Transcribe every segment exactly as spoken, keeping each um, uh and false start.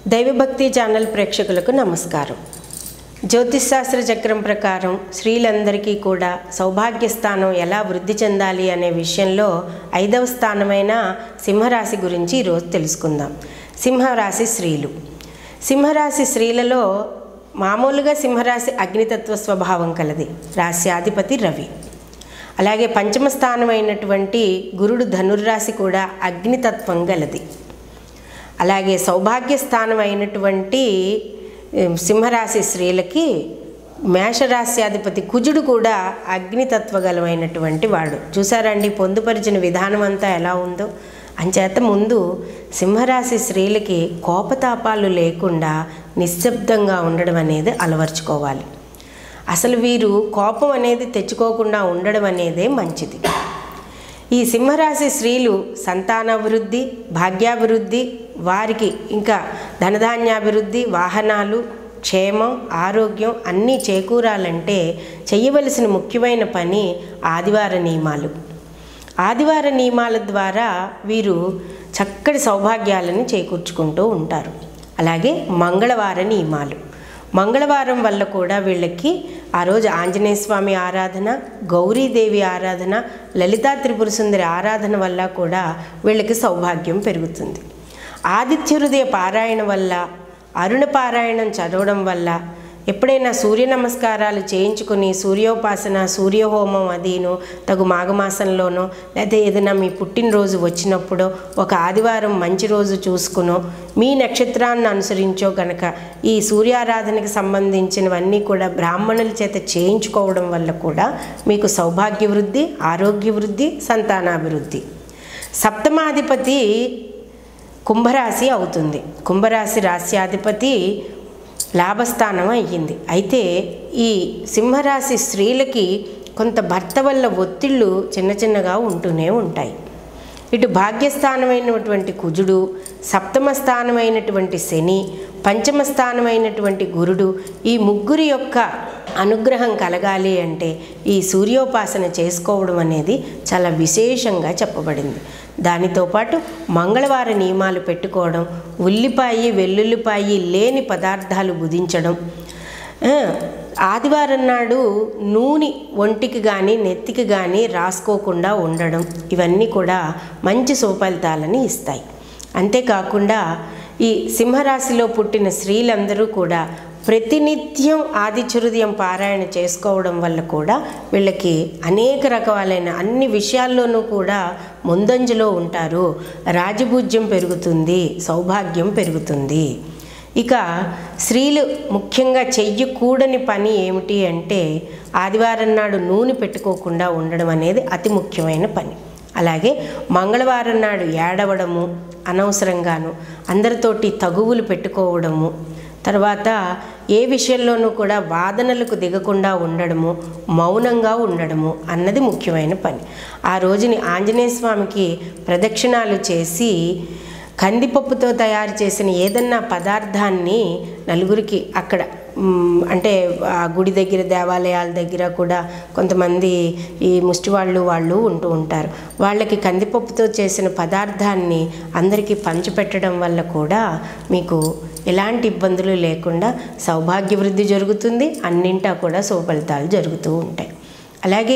దైవభక్తి ఛానల్ ప్రేక్షకులకు నమస్కారం. జ్యోతిష్ శాస్త్ర చక్రం ప్రకారం స్త్రీలందరికీ కూడా సౌభాగ్య స్థానం ఎలా వృద్ధి చెందాలి అనే విషయంలో ఐదవ స్థానమైన సింహరాశి గురించి ఈరోజు తెలుసుకుందాం. సింహరాశి స్త్రీలు. సింహరాశి స్త్రీలలో మామూలుగా సింహరాశి అగ్నితత్వ స్వభావం కలది. రాశ్యాధిపతి రవి. అలాగే పంచమ స్థానమైనటువంటి గురుడు ధనుర్రాశి కూడా అగ్నితత్వం గలది. అలాగే సౌభాగ్య స్థానం అయినటువంటి సింహరాశి స్త్రీలకి మేషరాశ్యాధిపతి కుజుడు కూడా అగ్నితత్వగలమైనటువంటి వాడు. చూసారండి పొందుపరిచిన విధానం అంతా ఎలా ఉందో. అంచేత ముందు సింహరాశి స్త్రీలకి కోపతాపాలు లేకుండా నిశ్శబ్దంగా ఉండడం అనేది అలవర్చుకోవాలి. అసలు వీరు కోపం అనేది తెచ్చుకోకుండా ఉండడం అనేదే మంచిది. ఈ సింహరాశి స్త్రీలు సంతానాభివృద్ధి, భాగ్యాభివృద్ధి, వారికి ఇంకా ధనధాన్యాభివృద్ధి, వాహనాలు, క్షేమం, ఆరోగ్యం అన్నీ చేకూరాలంటే చేయవలసిన ముఖ్యమైన పని ఆదివార నియమాలు. ఆదివార నియమాల ద్వారా వీరు చక్కటి సౌభాగ్యాలను చేకూర్చుకుంటూ ఉంటారు. అలాగే మంగళవార నియమాలు. మంగళవారం వల్ల కూడా వీళ్ళకి ఆ రోజు ఆంజనేయ స్వామి ఆరాధన, గౌరీదేవి ఆరాధన, లలితా త్రిపుర సుందరి ఆరాధన వల్ల కూడా వీళ్ళకి సౌభాగ్యం పెరుగుతుంది. ఆదిత్య హృదయ పారాయణ వల్ల, అరుణ పారాయణం చదవడం వల్ల, ఎప్పుడైనా సూర్య నమస్కారాలు చేయించుకొని సూర్యోపాసన, సూర్యహోమం అదీను తగు మాఘమాసంలోనో లేదా ఏదైనా మీ పుట్టినరోజు వచ్చినప్పుడో ఒక ఆదివారం మంచి రోజు చూసుకునో మీ నక్షత్రాన్ని అనుసరించో గనక ఈ సూర్యారాధనకి సంబంధించినవన్నీ కూడా బ్రాహ్మణుల చేత చేయించుకోవడం వల్ల కూడా మీకు సౌభాగ్య వృద్ధి, ఆరోగ్య వృద్ధి, సంతానాభివృద్ధి. సప్తమాధిపతి కుంభరాశి అవుతుంది. కుంభరాశి రాశ్యాధిపతి లాభస్థానం అయ్యింది. అయితే ఈ సింహరాశి స్త్రీలకి కొంత భర్త వల్ల ఒత్తిళ్ళు చిన్న చిన్నగా ఉంటూనే ఉంటాయి. ఇటు భాగ్యస్థానమైనటువంటి కుజుడు, సప్తమ స్థానమైనటువంటి శని, పంచమ స్థానమైనటువంటి గురుడు, ఈ ముగ్గురి యొక్క అనుగ్రహం కలగాలి అంటే ఈ సూర్యోపాసన చేసుకోవడం అనేది చాలా విశేషంగా చెప్పబడింది. దానితో పాటు మంగళవార నియమాలు పెట్టుకోవడం, ఉల్లిపాయి వెల్లుల్లిపాయి లేని పదార్థాలు భుజించడం, ఆదివారం నాడు నూనె ఒంటికి కానీ నెత్తికి కానీ రాసుకోకుండా ఉండడం, ఇవన్నీ కూడా మంచి సుఫలితాలని ఇస్తాయి. అంతేకాకుండా ఈ సింహరాశిలో పుట్టిన స్త్రీలందరూ కూడా ప్రతినిత్యం ఆదిత్య హృదయం పారాయణ చేసుకోవడం వల్ల కూడా వీళ్ళకి అనేక రకాలైన అన్ని విషయాల్లోనూ కూడా ముందంజలో ఉంటారు. రాజభూజ్యం పెరుగుతుంది, సౌభాగ్యం పెరుగుతుంది. ఇక స్త్రీలు ముఖ్యంగా చెయ్యకూడని పని ఏమిటి అంటే ఆదివారం నాడు నూనె పెట్టుకోకుండా ఉండడం అనేది అతి ముఖ్యమైన పని. అలాగే మంగళవారం నాడు ఏడవడము, అనవసరంగాను అందరితోటి తగువులు పెట్టుకోవడము, తర్వాత ఏ విషయంలోనూ కూడా వాదనలకు దిగకుండా ఉండడము, మౌనంగా ఉండడము అన్నది ముఖ్యమైన పని. ఆ రోజుని ఆంజనేయ స్వామికి ప్రదక్షిణాలు చేసి కందిపప్పుతో తయారు చేసిన ఏదన్నా పదార్థాన్ని నలుగురికి అక్కడ అంటే ఆ గుడి దగ్గర, దేవాలయాల దగ్గర కూడా కొంతమంది ఈ ముష్టి వాళ్ళు వాళ్ళు ఉంటూ ఉంటారు. వాళ్ళకి కందిపప్పుతో చేసిన పదార్థాన్ని అందరికీ పంచిపెట్టడం వల్ల కూడా మీకు ఎలాంటి ఇబ్బందులు లేకుండా సౌభాగ్య వృద్ధి జరుగుతుంది. అన్నింటా కూడా శుభఫలితాలు జరుగుతూ ఉంటాయి. అలాగే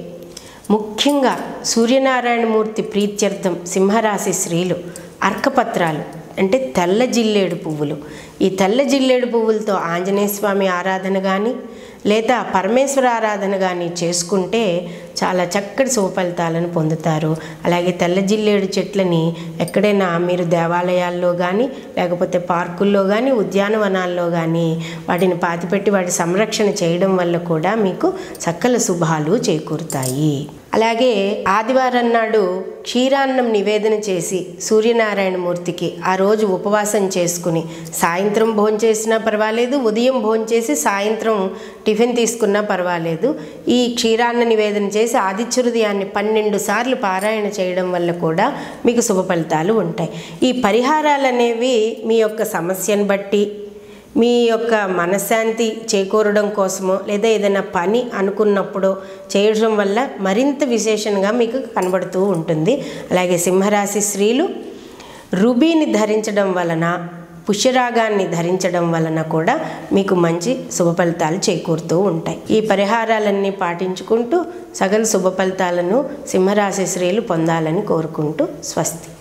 ముఖ్యంగా సూర్యనారాయణమూర్తి ప్రీత్యర్థం సింహరాశి స్త్రీలు అర్కపత్రాలు అంటే తెల్ల జిల్లేడు పువ్వులు, ఈ తెల్ల జిల్లేడు పువ్వులతో ఆంజనేయ స్వామి ఆరాధన కానీ లేదా పరమేశ్వర ఆరాధన కానీ చేసుకుంటే చాలా చక్కటి శుభఫలితాలను పొందుతారు. అలాగే తెల్ల జిల్లేడు చెట్లని ఎక్కడైనా మీరు దేవాలయాల్లో కానీ లేకపోతే పార్కుల్లో కానీ ఉద్యానవనాల్లో కానీ వాటిని పాతిపెట్టి వాటి సంరక్షణ చేయడం వల్ల కూడా మీకు సకల శుభాలు చేకూరుతాయి. అలాగే ఆదివారం నాడు క్షీరాన్నం నివేదన చేసి సూర్యనారాయణమూర్తికి ఆ రోజు ఉపవాసం చేసుకుని సాయంత్రం భోంచేసినా పర్వాలేదు, ఉదయం భోంచేసి సాయంత్రం టిఫిన్ తీసుకున్నా పర్వాలేదు, ఈ క్షీరాన్న నివేదన చేసి ఆదిత్య హృదయాన్ని పన్నెండు సార్లు పారాయణ చేయడం వల్ల కూడా మీకు శుభ ఫలితాలు ఉంటాయి. ఈ పరిహారాలు అనేవి మీ యొక్క సమస్యను బట్టి, మీ యొక్క మనశ్శాంతి చేకూరడం కోసమో లేదా ఏదైనా పని అనుకున్నప్పుడు చేయడం వల్ల మరింత విశేషంగా మీకు కనబడుతూ ఉంటుంది. అలాగే సింహరాశి స్త్రీలు రుబీని ధరించడం వలన పుష్యరాగాన్ని ధరించడం వలన కూడా మీకు మంచి శుభ ఫలితాలు చేకూరుతూ ఉంటాయి. ఈ పరిహారాలన్నీ పాటించుకుంటూ సకల శుభ ఫలితాలను సింహరాశి స్త్రీలు పొందాలని కోరుకుంటూ స్వస్తి.